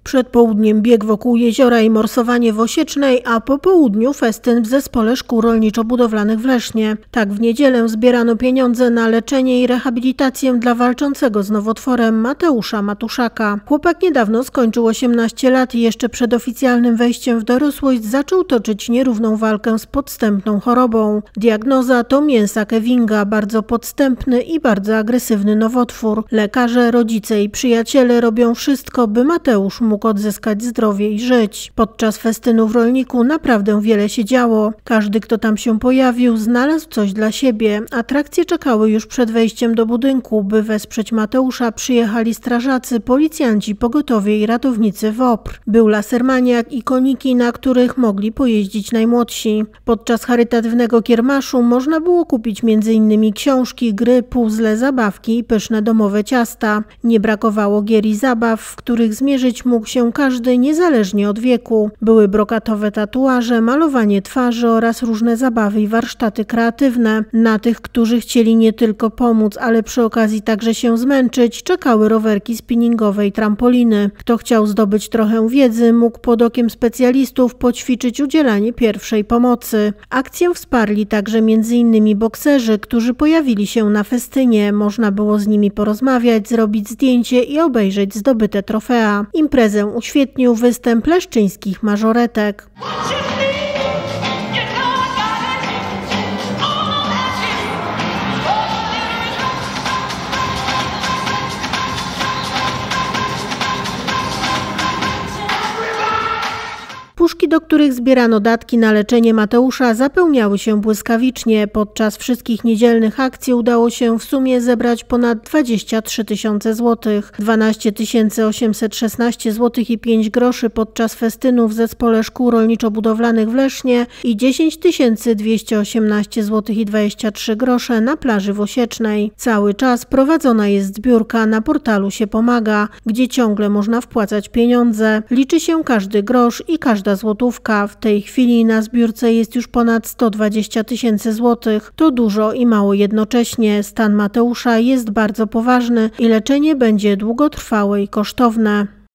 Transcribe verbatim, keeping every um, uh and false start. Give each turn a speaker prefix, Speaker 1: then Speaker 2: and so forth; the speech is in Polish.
Speaker 1: Przed południem bieg wokół jeziora i morsowanie w Osiecznej, a po południu festyn w Zespole Szkół Rolniczo-Budowlanych w Lesznie. Tak w niedzielę zbierano pieniądze na leczenie i rehabilitację dla walczącego z nowotworem Mateusza Matuszaka. Chłopak niedawno skończył osiemnaście lat i jeszcze przed oficjalnym wejściem w dorosłość zaczął toczyć nierówną walkę z podstępną chorobą. Diagnoza to mięsa Kevinga, bardzo podstępny i bardzo agresywny nowotwór. Lekarze, rodzice i przyjaciele robią wszystko, by Mateusz mógł odzyskać zdrowie i żyć. Podczas festynu w Rolniku naprawdę wiele się działo. Każdy, kto tam się pojawił, znalazł coś dla siebie. Atrakcje czekały już przed wejściem do budynku. By wesprzeć Mateusza, przyjechali strażacy, policjanci, pogotowie i ratownicy W O P R. Był lasermaniak i koniki, na których mogli pojeździć najmłodsi. Podczas charytatywnego kiermaszu można było kupić między innymi książki, gry, puzzle, zabawki i pyszne domowe ciasta. Nie brakowało gier i zabaw, w których zmierzyć mógł się każdy niezależnie od wieku. Były brokatowe tatuaże, malowanie twarzy oraz różne zabawy i warsztaty kreatywne. Na tych, którzy chcieli nie tylko pomóc, ale przy okazji także się zmęczyć, czekały rowerki spinningowe i trampoliny. Kto chciał zdobyć trochę wiedzy, mógł pod okiem specjalistów poćwiczyć udzielanie pierwszej pomocy. Akcję wsparli także między innymi bokserzy, którzy pojawili się na festynie. Można było z nimi porozmawiać, zrobić zdjęcie i obejrzeć zdobyte trofea. Imprezę uświetnił występ leszczyńskich mażoretek. Puszki, do których zbierano datki na leczenie Mateusza, zapełniały się błyskawicznie. Podczas wszystkich niedzielnych akcji udało się w sumie zebrać ponad dwadzieścia trzy tysiące złotych. dwanaście tysięcy osiemset szesnaście złotych i pięć groszy podczas festynu w Zespole Szkół Rolniczo-Budowlanych w Lesznie i dziesięć tysięcy dwieście osiemnaście złotych i dwadzieścia trzy grosze na plaży w Osiecznej. Cały czas prowadzona jest zbiórka na portalu Się Pomaga, gdzie ciągle można wpłacać pieniądze. Liczy się każdy grosz i każda złotówka. W tej chwili na zbiórce jest już ponad sto dwadzieścia tysięcy złotych. To dużo i mało jednocześnie. Stan Mateusza jest bardzo poważny i leczenie będzie długotrwałe i kosztowne.